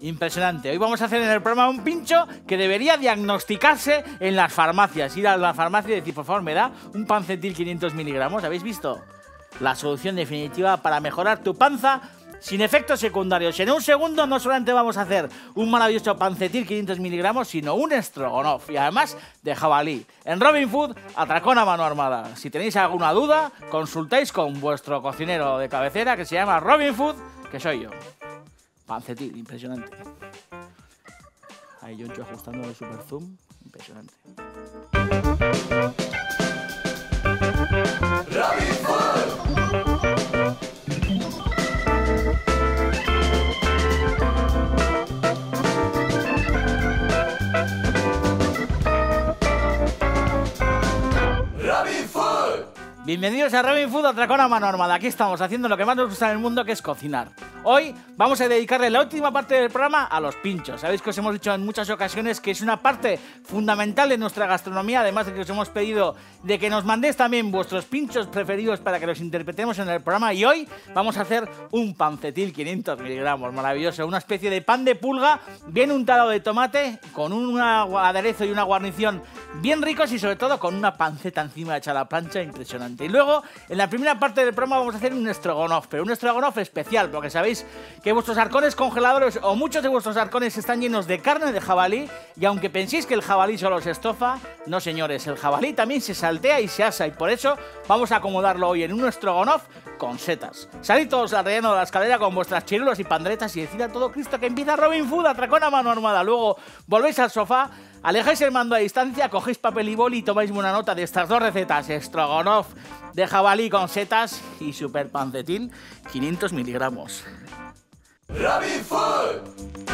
Impresionante. Hoy vamos a hacer en el programa un pincho que debería diagnosticarse en las farmacias. Ir a la farmacia y decir, por favor, me da un pancetil 500 miligramos. ¿Habéis visto? La solución definitiva para mejorar tu panza sin efectos secundarios. En un segundo no solamente vamos a hacer un maravilloso pancetil 500 miligramos, sino un stroganoff y además de jabalí. En Robin Food, atracón a mano armada. Si tenéis alguna duda, consultáis con vuestro cocinero de cabecera que se llama Robin Food, que soy yo. Pancetil, impresionante. Ahí yo ajustando el super zoom, impresionante. Robin Food. Bienvenidos a Robin Food, atracón a mano armada. Aquí estamos haciendo lo que más nos gusta en el mundo, que es cocinar. Hoy vamos a dedicarle la última parte del programa a los pinchos. Sabéis que os hemos dicho en muchas ocasiones que es una parte fundamental de nuestra gastronomía, además de que os hemos pedido de que nos mandéis también vuestros pinchos preferidos para que los interpretemos en el programa. Y hoy vamos a hacer un pancetil 500 miligramos, maravilloso, una especie de pan de pulga bien untado de tomate, con un aderezo y una guarnición bien ricos y sobre todo con una panceta encima hecha a la plancha impresionante. Y luego, en la primera parte del programa vamos a hacer un stroganoff, pero un stroganoff especial, porque sabéis que vuestros arcones congeladores o muchos de vuestros arcones están llenos de carne de jabalí, y aunque penséis que el jabalí solo se estofa, no señores, el jabalí también se saltea y se asa, y por eso vamos a acomodarlo hoy en un stroganoff con setas. Salid todos al relleno de la escalera con vuestras chirulas y pandretas y decid a todo Cristo que empieza Robin Food, atracón a mano armada. Luego volvéis al sofá, alejáis el mando a distancia, cogéis papel y boli y tomáis una nota de estas dos recetas: stroganoff de jabalí con setas y super pancetil 500 miligramos. Robin Food.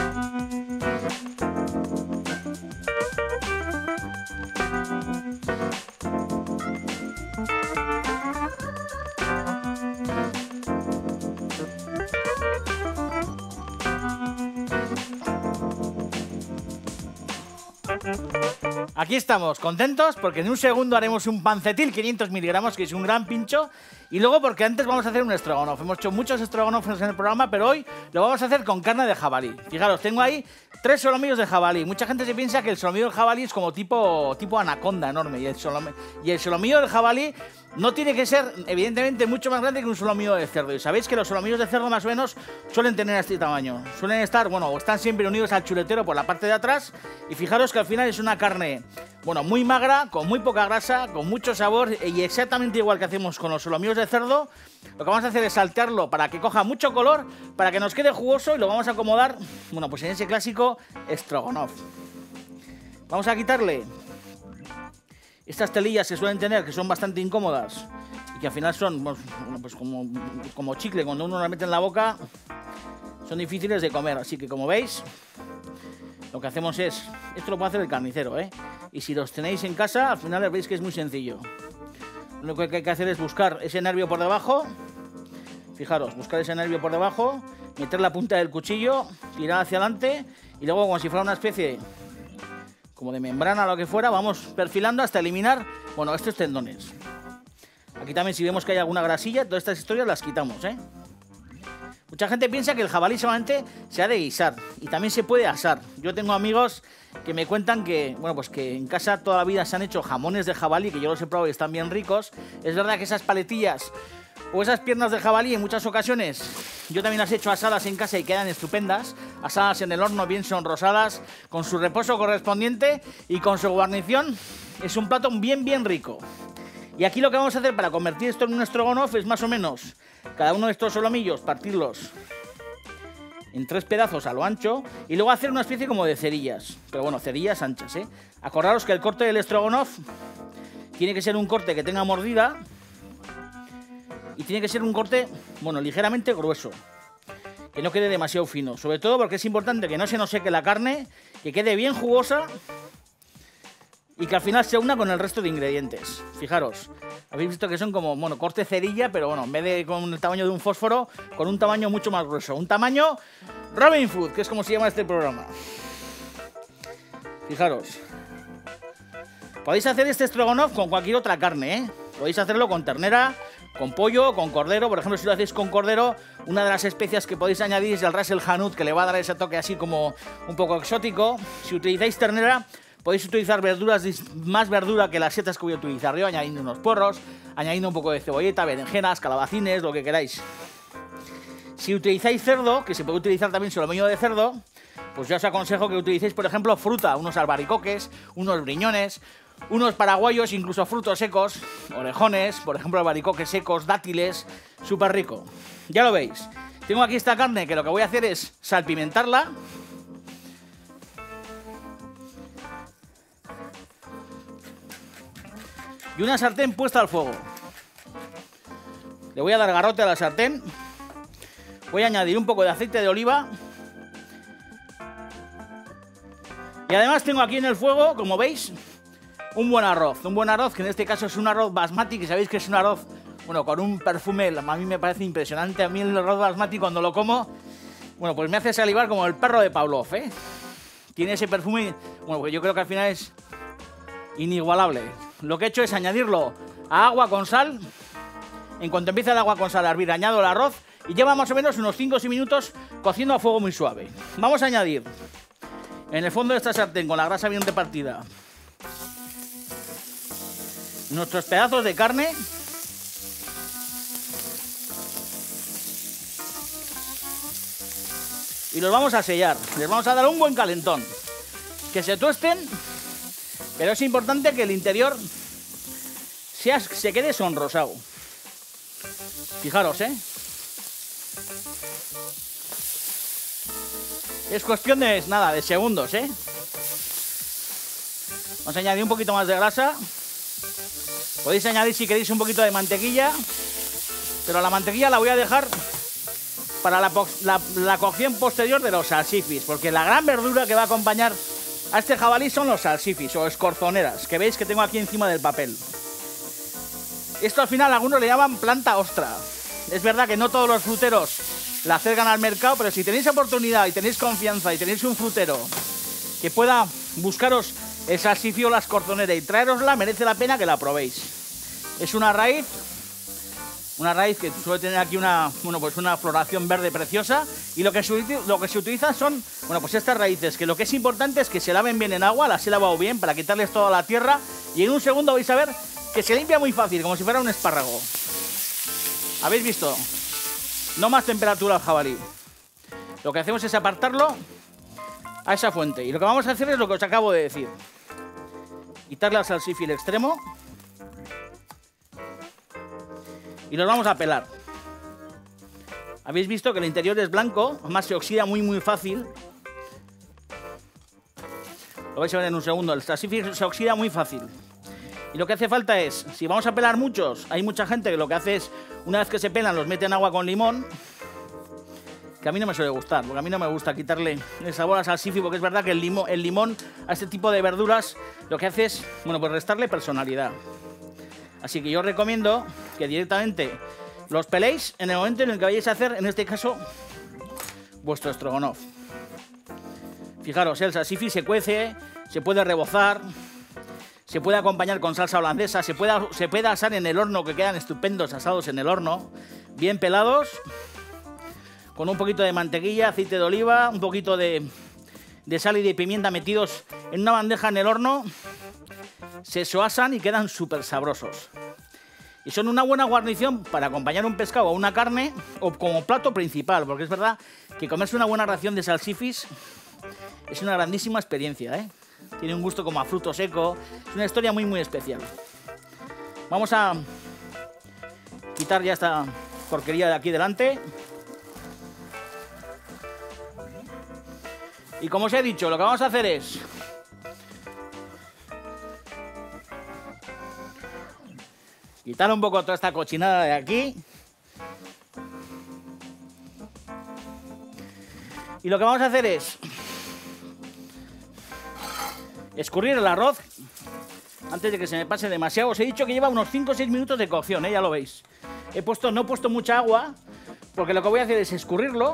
Aquí estamos, contentos porque en un segundo haremos un pancetil 500 miligramos, que es un gran pincho. Y luego porque antes vamos a hacer un stroganoff. Hemos hecho muchos stroganoffs en el programa, pero hoy lo vamos a hacer con carne de jabalí. Fijaros, tengo ahí 3 solomillos de jabalí. Mucha gente se piensa que el solomillo del jabalí es como tipo anaconda enorme. Y el solomillo del jabalí no tiene que ser, evidentemente, mucho más grande que un solomillo de cerdo. Y sabéis que los solomillos de cerdo más o menos suelen tener este tamaño. Suelen estar, bueno, o están siempre unidos al chuletero por la parte de atrás. Y fijaros que al final es una carne, bueno, muy magra, con muy poca grasa, con mucho sabor. Y exactamente igual que hacemos con los solomillos de cerdo, lo que vamos a hacer es saltearlo para que coja mucho color, para que nos quede jugoso, y lo vamos a acomodar, bueno, pues en ese clásico stroganoff. Vamos a quitarle estas telillas que suelen tener, que son bastante incómodas y que al final son, bueno, pues como chicle, cuando uno la mete en la boca son difíciles de comer. Así que, como veis, lo que hacemos es, esto lo puede hacer el carnicero, ¿eh? Y si los tenéis en casa, al final veis que es muy sencillo. Lo que hay que hacer es buscar ese nervio por debajo. Fijaros, buscar ese nervio por debajo, meter la punta del cuchillo, tirar hacia adelante y luego, como si fuera una especie como de membrana o lo que fuera, vamos perfilando hasta eliminar, bueno, estos tendones. Aquí también, si vemos que hay alguna grasilla, todas estas historias las quitamos, ¿eh? Mucha gente piensa que el jabalí solamente se ha de guisar y también se puede asar. Yo tengo amigos que me cuentan que, bueno, pues que en casa toda la vida se han hecho jamones de jabalí, que yo los he probado y están bien ricos. Es verdad que esas paletillas o esas piernas de jabalí en muchas ocasiones yo también las he hecho asadas en casa y quedan estupendas, asadas en el horno bien sonrosadas, con su reposo correspondiente y con su guarnición. Es un plato bien rico. Y aquí lo que vamos a hacer para convertir esto en un stroganoff es más o menos cada uno de estos solomillos partirlos en 3 pedazos a lo ancho y luego hacer una especie como de cerillas, pero bueno, cerillas anchas, ¿eh? Acordaros que el corte del stroganoff tiene que ser un corte que tenga mordida y tiene que ser un corte, bueno, ligeramente grueso, que no quede demasiado fino, sobre todo porque es importante que no se nos seque la carne, que quede bien jugosa y que al final se una con el resto de ingredientes. Fijaros, habéis visto que son como, bueno, corte cerilla, pero bueno, en vez de con el tamaño de un fósforo, con un tamaño mucho más grueso, un tamaño Robin Food, que es como se llama este programa. Fijaros, podéis hacer este stroganoff con cualquier otra carne, ¿eh? Podéis hacerlo con ternera, con pollo o con cordero. Por ejemplo, si lo hacéis con cordero, una de las especias que podéis añadir es el ras el hanout, que le va a dar ese toque así como un poco exótico. Si utilizáis ternera, podéis utilizar verduras, más verdura que las setas que voy a utilizar yo, añadiendo unos puerros, añadiendo un poco de cebolleta, berenjenas, calabacines, lo que queráis. Si utilizáis cerdo, que se puede utilizar también solomillo de cerdo, pues yo os aconsejo que utilicéis, por ejemplo, fruta, unos albaricoques, unos briñones, unos paraguayos, incluso frutos secos, orejones, por ejemplo, albaricoques secos, dátiles, súper rico. Ya lo veis. Tengo aquí esta carne que lo que voy a hacer es salpimentarla. Y una sartén puesta al fuego. Le voy a dar garrote a la sartén. Voy a añadir un poco de aceite de oliva. Y además tengo aquí en el fuego, como veis, un buen arroz. Un buen arroz, que en este caso es un arroz basmati, que sabéis que es un arroz, bueno, con un perfume, a mí me parece impresionante. A mí el arroz basmati cuando lo como, bueno, pues me hace salivar como el perro de Pavlov, ¿eh? Tiene ese perfume, bueno, pues yo creo que al final es inigualable. Lo que he hecho es añadirlo a agua con sal. En cuanto empiece el agua con sal a hervir, añado el arroz y lleva más o menos unos 5 o 6 minutos cociendo a fuego muy suave. Vamos a añadir en el fondo de esta sartén, con la grasa bien repartida, nuestros pedazos de carne. Y los vamos a sellar. Les vamos a dar un buen calentón. Que se tuesten, pero es importante que el interior se quede sonrosado. Fijaros, ¿eh? Es cuestión de nada, de segundos, ¿eh? Vamos a añadir un poquito más de grasa. Podéis añadir si queréis un poquito de mantequilla, pero la mantequilla la voy a dejar para la cocción posterior de los salsifis, porque la gran verdura que va a acompañar a este jabalí son los salsifis o escorzoneras, que veis que tengo aquí encima del papel. Esto al final algunos le llaman planta ostra. Es verdad que no todos los fruteros la acercan al mercado, pero si tenéis oportunidad y tenéis confianza y tenéis un frutero que pueda buscaros el salsifí o la escorzonera y traerosla, merece la pena que la probéis. Es una raíz que suele tener aquí una floración verde preciosa, y lo que se utiliza son, bueno, pues estas raíces, que lo que es importante es que se laven bien en agua, las he lavado bien para quitarles toda la tierra, y en un segundo vais a ver que se limpia muy fácil, como si fuera un espárrago. ¿Habéis visto? No más temperatura al jabalí. Lo que hacemos es apartarlo a esa fuente, y lo que vamos a hacer es lo que os acabo de decir: quitarle al salsifí el extremo y los vamos a pelar. Habéis visto que el interior es blanco, además se oxida muy fácil. Lo vais a ver en un segundo, el salsifí se oxida muy fácil. Y lo que hace falta es, si vamos a pelar muchos, hay mucha gente que lo que hace es, una vez que se pelan, los mete en agua con limón, que a mí no me suele gustar, porque a mí no me gusta quitarle el sabor al salsifí, porque es verdad que el limón a este tipo de verduras lo que hace es, bueno, pues restarle personalidad. Así que yo os recomiendo que directamente los peléis en el momento en el que vayáis a hacer, en este caso, vuestro stroganoff. Fijaros, el salsifí se cuece, se puede rebozar, se puede acompañar con salsa holandesa, se puede asar en el horno, que quedan estupendos asados en el horno, bien pelados, con un poquito de mantequilla, aceite de oliva, un poquito de sal y de pimienta metidos en una bandeja en el horno. Se asan y quedan súper sabrosos. Y son una buena guarnición para acompañar un pescado o una carne, o como plato principal, porque es verdad que comerse una buena ración de salsifis es una grandísima experiencia, ¿eh? Tiene un gusto como a fruto seco, es una historia muy especial. Vamos a quitar ya esta porquería de aquí delante. Y como os he dicho, lo que vamos a hacer es quitar un poco toda esta cochinada de aquí. Y lo que vamos a hacer es escurrir el arroz antes de que se me pase demasiado. Os he dicho que lleva unos 5 o 6 minutos de cocción, ya lo veis. No he puesto mucha agua, porque lo que voy a hacer es escurrirlo.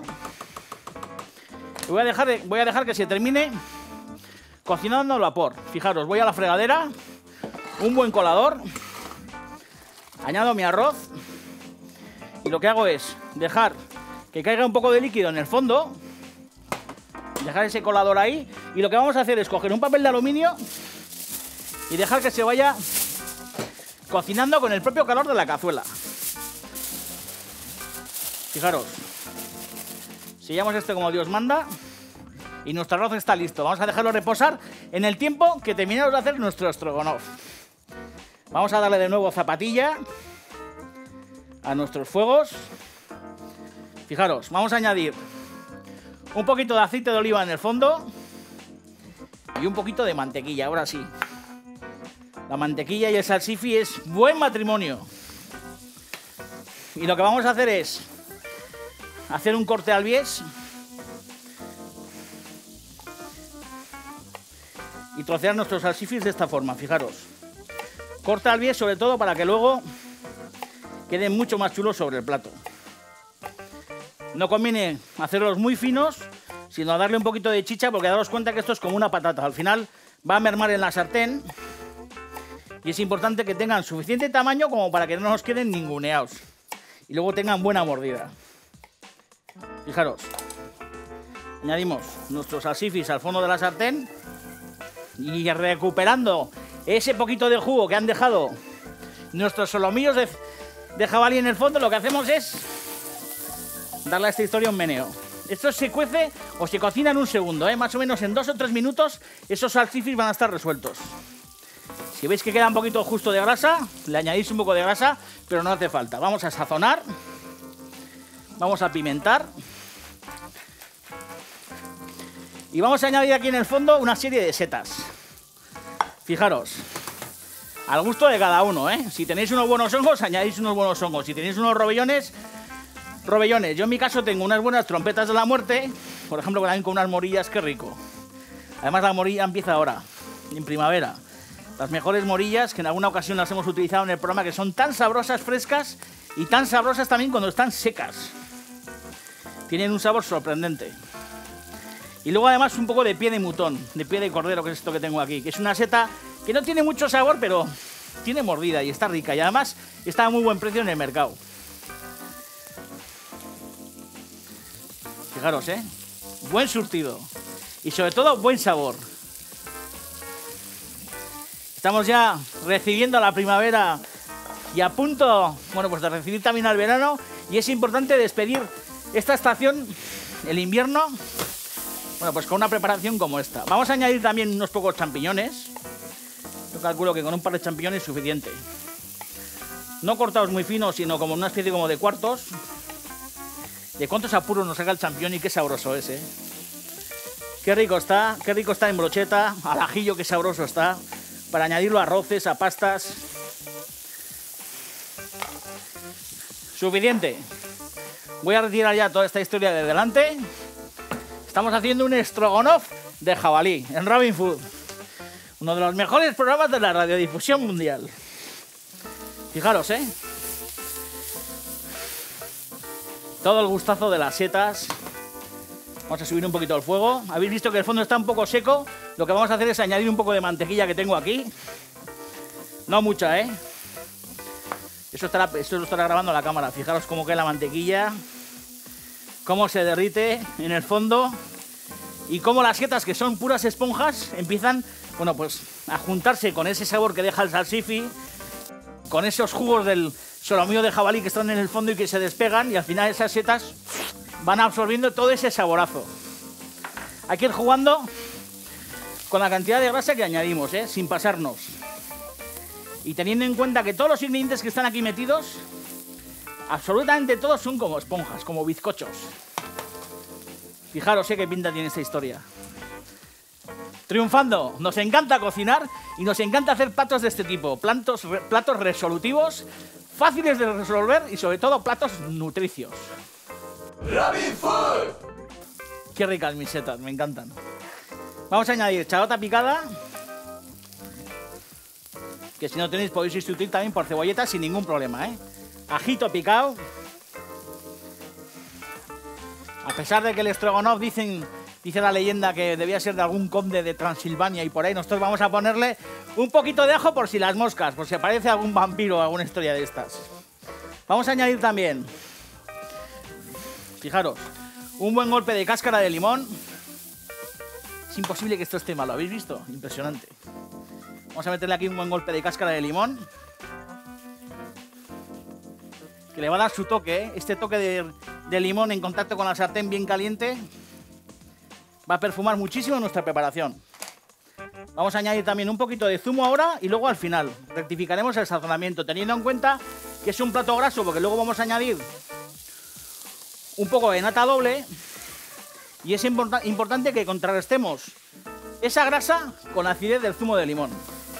Y voy a dejar que se termine cocinando al vapor. Fijaros, voy a la fregadera, un buen colador, añado mi arroz Y lo que hago es dejar que caiga un poco de líquido en el fondo, dejar ese colador ahí, y lo que vamos a hacer es coger un papel de aluminio y dejar que se vaya cocinando con el propio calor de la cazuela. Fijaros, sellamos esto como Dios manda y nuestro arroz está listo. Vamos a dejarlo reposar en el tiempo que terminamos de hacer nuestro stroganoff. Vamos a darle de nuevo zapatilla a nuestros fuegos. Fijaros, vamos a añadir un poquito de aceite de oliva en el fondo y un poquito de mantequilla, ahora sí. La mantequilla y el salsifi es buen matrimonio. Y lo que vamos a hacer es hacer un corte al bies y trocear nuestros salsifis de esta forma, fijaros. Corte al bies sobre todo para que luego queden mucho más chulos sobre el plato. No conviene hacerlos muy finos, sino darle un poquito de chicha, porque daros cuenta que esto es como una patata. Al final va a mermar en la sartén y es importante que tengan suficiente tamaño como para que no nos queden ninguneados y luego tengan buena mordida. Fijaros, añadimos nuestros salsifis al fondo de la sartén y recuperando ese poquito de jugo que han dejado nuestros solomillos de jabalí en el fondo, lo que hacemos es darle a esta historia un meneo. Esto se cuece o se cocina en un segundo, más o menos en 2 o 3 minutos esos salsifis van a estar resueltos. Si veis que queda un poquito justo de grasa, le añadís un poco de grasa, pero no hace falta. Vamos a sazonar, vamos a pimentar y vamos a añadir aquí en el fondo una serie de setas. Fijaros, al gusto de cada uno, Si tenéis unos buenos hongos, añadís unos buenos hongos. Si tenéis unos robellones, robellones. Yo en mi caso tengo unas buenas trompetas de la muerte, por ejemplo, también con unas morillas, qué rico. Además la morilla empieza ahora, en primavera. Las mejores morillas, que en alguna ocasión las hemos utilizado en el programa, que son tan sabrosas frescas y tan sabrosas también cuando están secas. Tienen un sabor sorprendente. Y luego además un poco de pie de mutón, de pie de cordero, que es esto que tengo aquí, que es una seta que no tiene mucho sabor, pero tiene mordida y está rica. Y además está a muy buen precio en el mercado. Fijaros, buen surtido y sobre todo buen sabor. Estamos ya recibiendo la primavera y a punto, pues de recibir también al verano, y es importante despedir esta estación, el invierno, pues con una preparación como esta. Vamos a añadir también unos pocos champiñones. Yo calculo que con un par de champiñones es suficiente. No cortados muy finos, sino como una especie como de cuartos. De cuántos apuros nos saca el champiñón y qué sabroso es, Qué rico está en brocheta, al ajillo, qué sabroso está, para añadirlo a arroces, a pastas. Suficiente. Voy a retirar ya toda esta historia de delante. Estamos haciendo un stroganoff de jabalí en Robin Food. Uno de los mejores programas de la radiodifusión mundial. Fijaros, todo el gustazo de las setas. Vamos a subir un poquito el fuego. Habéis visto que el fondo está un poco seco. Lo que vamos a hacer es añadir un poco de mantequilla que tengo aquí. No mucha, Esto lo estará grabando la cámara. Fijaros cómo queda la mantequilla, cómo se derrite en el fondo y cómo las setas, que son puras esponjas, empiezan, a juntarse con ese sabor que deja el salsifi, con esos jugos del solomillo de jabalí que están en el fondo y que se despegan, y al final esas setas van absorbiendo todo ese saborazo. Hay que ir jugando con la cantidad de grasa que añadimos, sin pasarnos. Y teniendo en cuenta que todos los ingredientes que están aquí metidos, absolutamente todos son como esponjas, como bizcochos. Fijaros, qué pinta tiene esta historia. Triunfando. Nos encanta cocinar y nos encanta hacer platos de este tipo. Platos resolutivos, fáciles de resolver y sobre todo platos nutricios. Robin Food. Qué ricas mis setas, me encantan. Vamos a añadir chalota picada, que si no tenéis podéis sustituir también por cebolletas sin ningún problema, Ajito picado. A pesar de que el stroganoff dice la leyenda que debía ser de algún conde de Transilvania y por ahí, nosotros vamos a ponerle un poquito de ajo por si las moscas, por si aparece algún vampiro o alguna historia de estas. Vamos a añadir también Fijaros, un buen golpe de cáscara de limón. Es imposible que esto esté mal, ¿lo habéis visto? Impresionante. Vamos a meterle aquí un buen golpe de cáscara de limón. Que le va a dar su toque, ¿eh? Este toque de limón en contacto con la sartén bien caliente va a perfumar muchísimo nuestra preparación. Vamos a añadir también un poquito de zumo ahora y luego al final rectificaremos el sazonamiento, teniendo en cuenta que es un plato graso porque luego vamos a añadir un poco de nata doble y es importante que contrarrestemos esa grasa con la acidez del zumo de limón.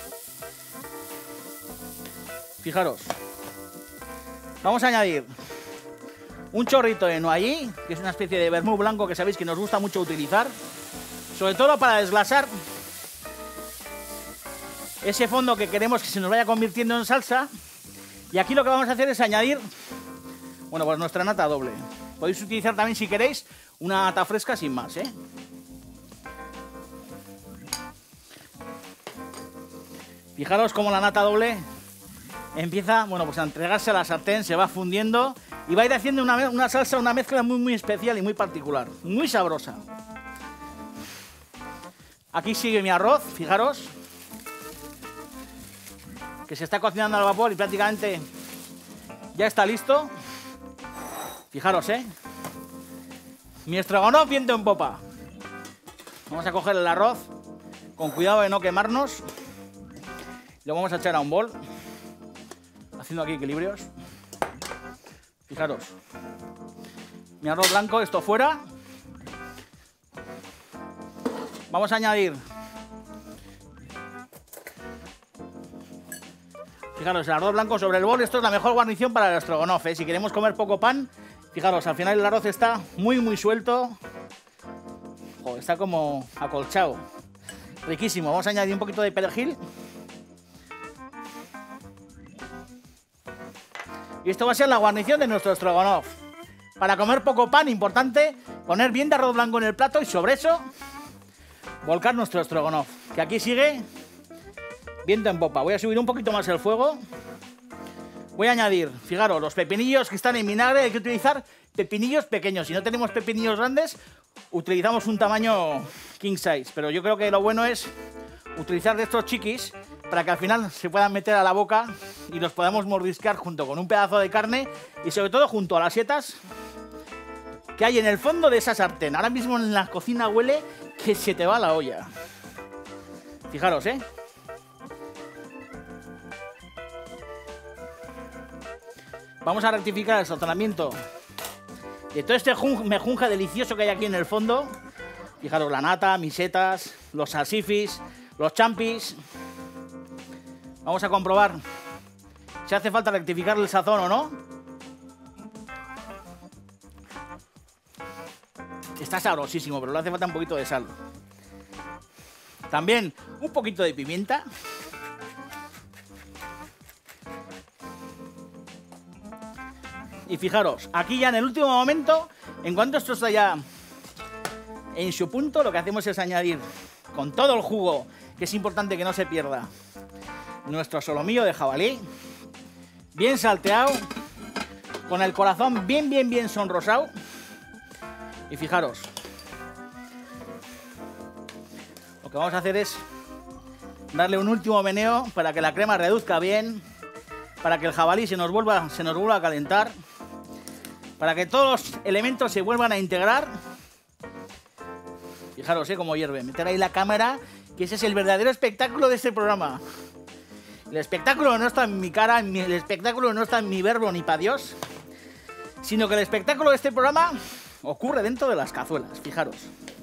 Fijaros, vamos a añadir un chorrito de noyí, que es una especie de vermú blanco que sabéis que nos gusta mucho utilizar, sobre todo para desglasar ese fondo que queremos que se nos vaya convirtiendo en salsa. Y aquí lo que vamos a hacer es añadir, bueno, pues nuestra nata doble. Podéis utilizar también, si queréis, una nata fresca sin más, ¿eh? Fijaros cómo la nata doble empieza, bueno, pues a entregarse a la sartén, se va fundiendo y va a ir haciendo una salsa, una mezcla muy especial y muy particular, muy sabrosa. Aquí sigue mi arroz, fijaros, que se está cocinando al vapor y prácticamente ya está listo. Fijaros, mi stroganoff viento en popa. Vamos a coger el arroz con cuidado de no quemarnos. Lo vamos a echar a un bol, haciendo aquí equilibrios. Fijaros, mi arroz blanco, esto fuera. Vamos a añadir, fijaros, el arroz blanco sobre el bol. Esto es la mejor guarnición para el stroganoff, ¿eh? Si queremos comer poco pan, fijaros, al final el arroz está muy suelto. Joder, está como acolchado. Riquísimo. Vamos a añadir un poquito de perejil. Y esto va a ser la guarnición de nuestro stroganoff. Para comer poco pan, importante poner bien de arroz blanco en el plato y sobre eso volcar nuestro stroganoff, que aquí sigue viento en popa. Voy a subir un poquito más el fuego. Voy a añadir, fijaros, los pepinillos que están en vinagre. Hay que utilizar pepinillos pequeños. Si no tenemos pepinillos grandes, utilizamos un tamaño king size. Pero yo creo que lo bueno es utilizar de estos chiquis para que al final se puedan meter a la boca y los podamos mordiscar junto con un pedazo de carne y sobre todo junto a las setas que hay en el fondo de esa sartén. Ahora mismo en la cocina huele que se te va la olla. Fijaros, Vamos a rectificar el sazonamiento de todo este mejunje delicioso que hay aquí en el fondo. Fijaros, la nata, mis setas, los salsifis, los champis. Vamos a comprobar si hace falta rectificar el sazón o no. Está sabrosísimo, pero le hace falta un poquito de sal. También un poquito de pimienta. Y fijaros, aquí ya en el último momento, en cuanto esto está ya en su punto, lo que hacemos es añadir con todo el jugo, que es importante que no se pierda, nuestro solomillo de jabalí, bien salteado, con el corazón bien sonrosado. Y fijaros, lo que vamos a hacer es darle un último meneo para que la crema reduzca bien, para que el jabalí se nos vuelva a calentar, para que todos los elementos se vuelvan a integrar. Fijaros, cómo hierve. Meter ahí la cámara, que ese es el verdadero espectáculo de este programa. El espectáculo no está en mi cara, el espectáculo no está en mi verbo ni para Dios, sino que el espectáculo de este programa ocurre dentro de las cazuelas. Fijaros.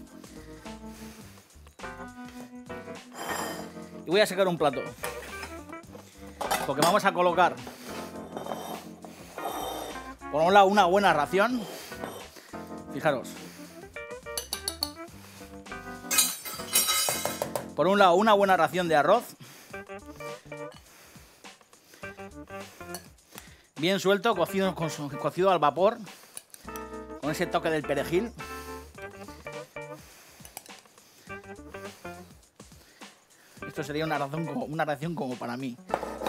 Y voy a sacar un plato, porque vamos a colocar por un lado una buena ración. Fijaros. Por un lado una buena ración de arroz. Bien suelto, cocido al vapor, con ese toque del perejil. Esto sería una ración como para mí.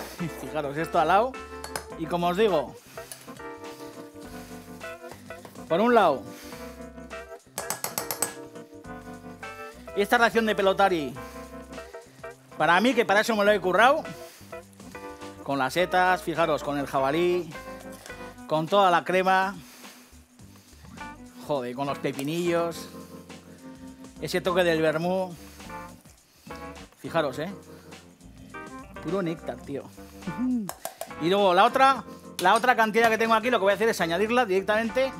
Fijaros, esto al lado. Y como os digo, Por un lado, esta ración de pelotari, para mí, que para eso me lo he currado, con las setas, fijaros, con el jabalí, con toda la crema, joder, con los pepinillos, ese toque del vermú, fijaros, puro néctar, tío. Y luego la otra cantidad que tengo aquí, lo que voy a hacer es añadirla directamente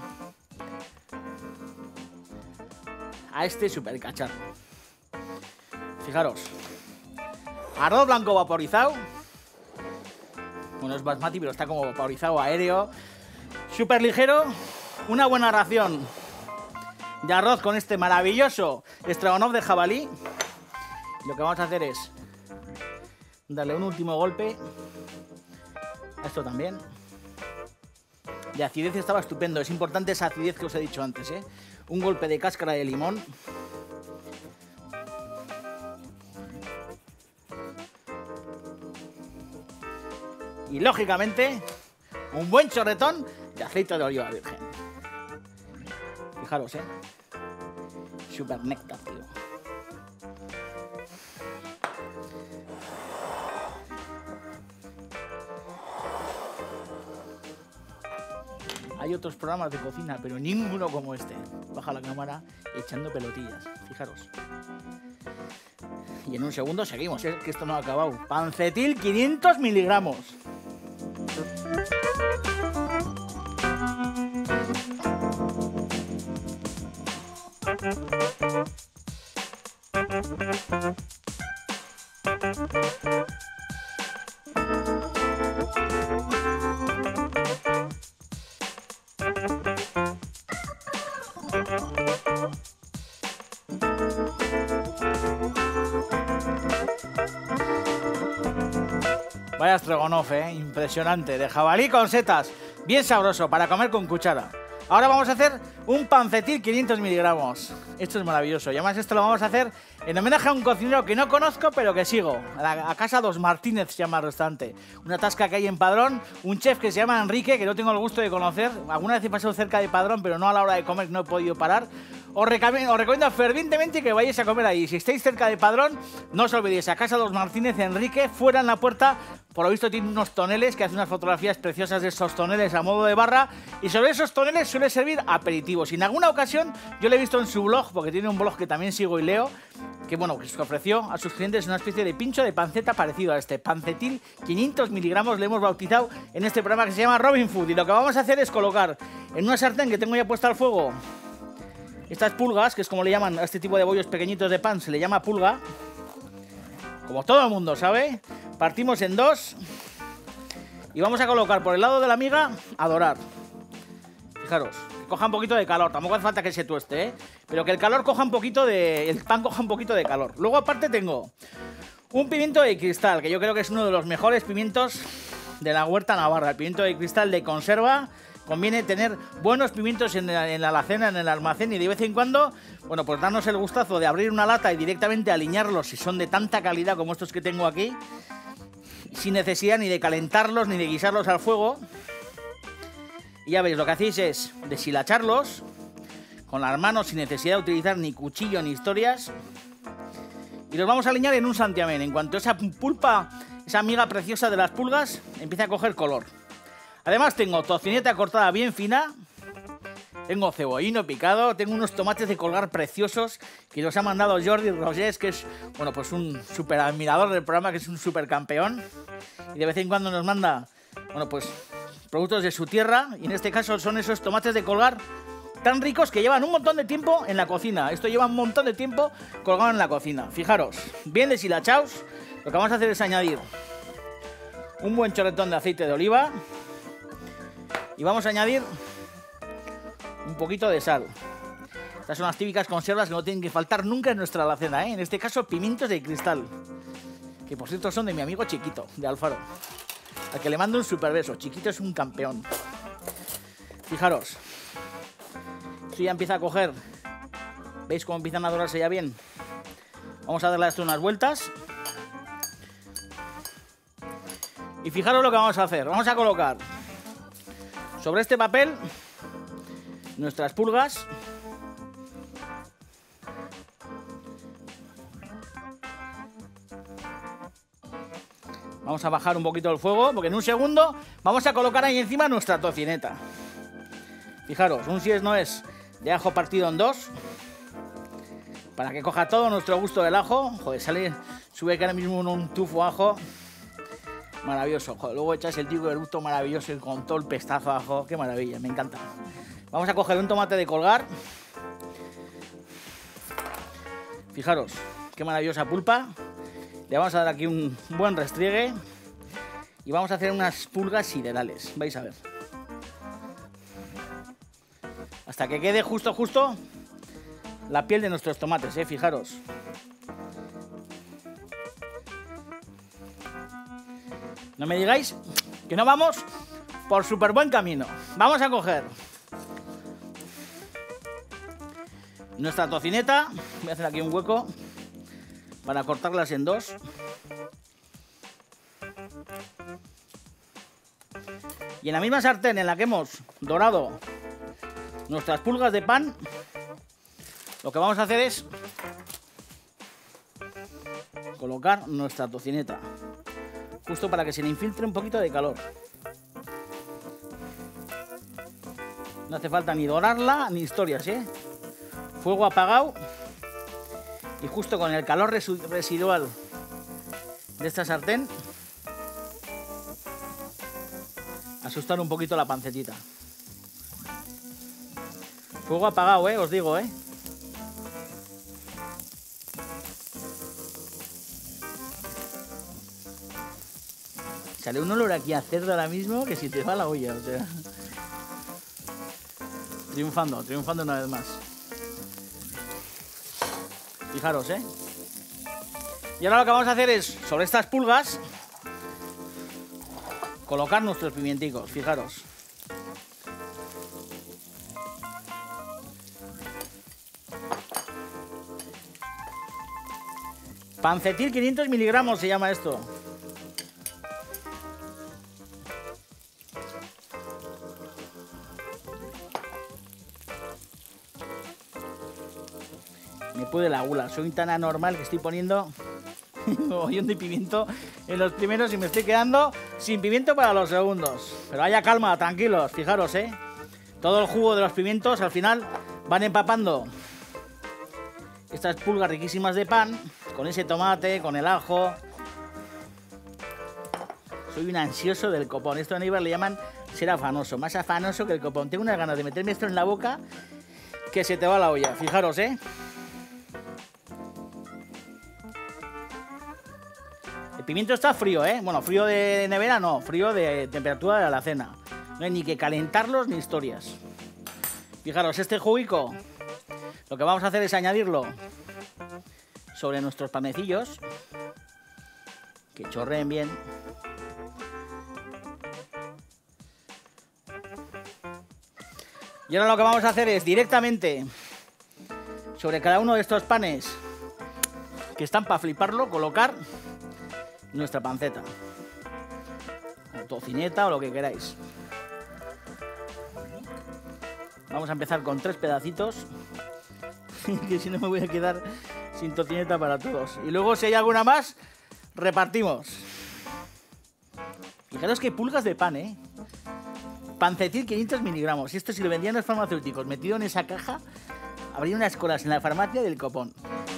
a este super cacharro. Fijaros, arroz blanco vaporizado. Bueno, es basmati, pero está como vaporizado, aéreo. Súper ligero. Una buena ración de arroz con este maravilloso stroganoff de jabalí. Y lo que vamos a hacer es darle un último golpe a esto también. De acidez estaba estupendo. Es importante esa acidez que os he dicho antes, Un golpe de cáscara de limón. Y lógicamente, un buen chorretón de aceite de oliva virgen. Fijaros, Super néctar, tío. Hay otros programas de cocina, pero ninguno como este. Baja la cámara echando pelotillas. Fijaros. Y en un segundo seguimos, que esto no ha acabado. Pancetil 500 miligramos. Vaya stroganoff, impresionante, de jabalí con setas, bien sabroso, para comer con cuchara. Ahora vamos a hacer un pancetil 500 miligramos. Esto es maravilloso, y además esto lo vamos a hacer en homenaje a un cocinero que no conozco, pero que sigo. A Casa Dos Martínez se llama el restaurante. Una tasca que hay en Padrón, un chef que se llama Enrique, que no tengo el gusto de conocer. Alguna vez he pasado cerca de Padrón, pero no a la hora de comer, no he podido parar. Os recomiendo fervientemente que vayáis a comer ahí. Si estáis cerca de Padrón, no os olvidéis, a Casa Dos Martínez, Enrique, fuera en la puerta. Por lo visto tiene unos toneles, que hace unas fotografías preciosas de esos toneles a modo de barra. Y sobre esos toneles suele servir aperitivos. Y en alguna ocasión yo le he visto en su blog, porque tiene un blog que también sigo y leo, que bueno, que ofreció a sus clientes una especie de pincho de panceta parecido a este. Pancetil 500 miligramos le hemos bautizado en este programa que se llama Robin Food. Y lo que vamos a hacer es colocar en una sartén que tengo ya puesta al fuego estas pulgas, que es como le llaman a este tipo de bollos pequeñitos de pan, se le llama pulga. Como todo el mundo sabe, partimos en dos y vamos a colocar por el lado de la miga a dorar. Fijaros, que coja un poquito de calor, tampoco hace falta que se tueste, pero que el calor coja un poquito de... el pan coja un poquito de calor. Luego aparte tengo un pimiento de cristal, que yo creo que es uno de los mejores pimientos de la huerta navarra. El pimiento de cristal de conserva. Conviene tener buenos pimientos en la alacena, en el almacén, y de vez en cuando, bueno, pues darnos el gustazo de abrir una lata y directamente aliñarlos si son de tanta calidad como estos que tengo aquí, sin necesidad ni de calentarlos ni de guisarlos al fuego. Y ya veis, lo que hacéis es deshilacharlos con las manos sin necesidad de utilizar ni cuchillo ni historias. Y los vamos a aliñar en un santiamén. En cuanto esa pulpa, esa miga preciosa de las pulgas empiece a coger color. Además tengo tocineta cortada bien fina, tengo cebollino picado, tengo unos tomates de colgar preciosos que los ha mandado Jordi Rogés, que es, bueno, pues un súper admirador del programa, que es un súper campeón. Y de vez en cuando nos manda, bueno, pues productos de su tierra, y en este caso son esos tomates de colgar tan ricos que llevan un montón de tiempo en la cocina. Esto lleva un montón de tiempo colgado en la cocina. Fijaros, bien deshilachados. Lo que vamos a hacer es añadir un buen chorretón de aceite de oliva. Y vamos a añadir un poquito de sal. Estas son las típicas conservas que no tienen que faltar nunca en nuestra alacena, En este caso, pimientos de cristal. Que por cierto son de mi amigo Chiquito, de Alfaro. Al que le mando un super beso. Chiquito es un campeón. Fijaros. Esto ya empieza a coger. ¿Veis cómo empiezan a dorarse ya bien? Vamos a darle a esto unas vueltas. Y fijaros lo que vamos a hacer. Vamos a colocar sobre este papel nuestras pulgas. Vamos a bajar un poquito el fuego porque en un segundo vamos a colocar ahí encima nuestra tocineta. Fijaros, un si es no es de ajo partido en dos. Para que coja todo nuestro gusto del ajo. Joder, sube que ahora mismo un tufo ajo. Maravilloso. Joder, luego echas el tipo de gusto maravilloso y con todo el pestazo de ajo. Qué maravilla, me encanta. Vamos a coger un tomate de colgar. Fijaros, qué maravillosa pulpa. Le vamos a dar aquí un buen restriegue. Y vamos a hacer unas pulgas siderales. Vais a ver. Hasta que quede justo la piel de nuestros tomates, fijaros. No me digáis que no vamos por súper buen camino. Vamos a coger nuestra tocineta. Voy a hacer aquí un hueco para cortarlas en dos. Y en la misma sartén en la que hemos dorado nuestras pulgas de pan, lo que vamos a hacer es colocar nuestra tocineta, justo para que se le infiltre un poquito de calor. No hace falta ni dorarla ni historias, Fuego apagado y justo con el calor residual de esta sartén, asustar un poquito la pancetita. Fuego apagado, os digo, Sale un olor aquí a cerdo ahora mismo que si te va la olla, o sea. Triunfando una vez más. Fijaros, Y ahora lo que vamos a hacer es, sobre estas pulgas, colocar nuestros pimienticos, fijaros. Pancetil 500 miligramos se llama esto. Me pude la gula. Soy tan anormal que estoy poniendo un mogollón de pimiento en los primeros y me estoy quedando sin pimiento para los segundos. Pero haya calma, tranquilos, fijaros, Todo el jugo de los pimientos al final van empapando estas pulgas riquísimas de pan, con ese tomate, con el ajo. Soy un ansioso del copón. Esto en Eibar le llaman ser afanoso, más afanoso que el copón. Tengo unas ganas de meterme esto en la boca que se te va la olla. Fijaros, El pimiento está frío, Bueno, frío de nevera no, frío de temperatura de la alacena. No hay ni que calentarlos ni historias. Fijaros, este juguico, lo que vamos a hacer es añadirlo sobre nuestros panecillos, que chorreen bien. Y ahora lo que vamos a hacer es directamente sobre cada uno de estos panes que están para fliparlo, colocar nuestra panceta o tocineta o lo que queráis. Vamos a empezar con 3 pedacitos que si no me voy a quedar sin tocineta para todos. Y luego si hay alguna más, repartimos. Fijaros que pulgas de pan, Pancetil 500 miligramos. Y esto si lo vendían los farmacéuticos metido en esa caja, habría unas colas en la farmacia del copón.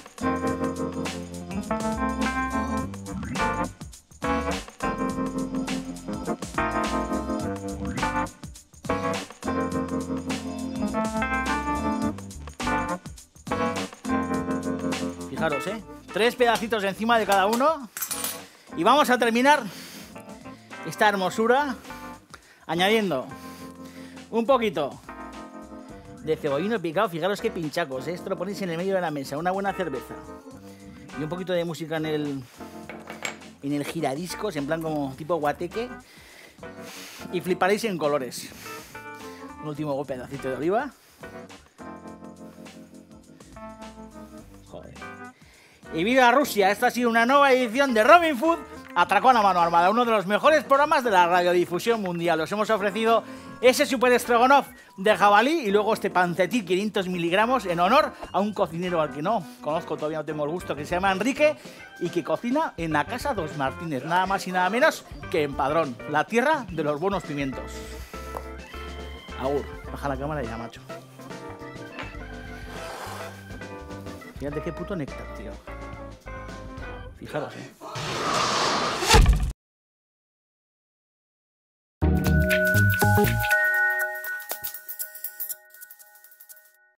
Fijaros, 3 pedacitos encima de cada uno. Y vamos a terminar esta hermosura añadiendo un poquito de cebollino picado. Fijaros qué pinchacos, Esto lo ponéis en el medio de la mesa, una buena cerveza y un poquito de música en el giradiscos, en plan como tipo guateque, y fliparéis en colores. Un último pedacito de oliva. Joder. Y viva Rusia, esta ha sido una nueva edición de Robin Food Atracón a mano armada, uno de los mejores programas de la radiodifusión mundial. Os hemos ofrecido ese super stroganoff de jabalí y luego este pancetil 500 miligramos en honor a un cocinero al que no conozco, todavía no tengo el gusto, que se llama Enrique y que cocina en la Casa Dos Martínez, nada más y nada menos que en Padrón, la tierra de los buenos pimientos. Agur, baja la cámara ya, macho. Fíjate qué puto néctar, tío. Fijaros,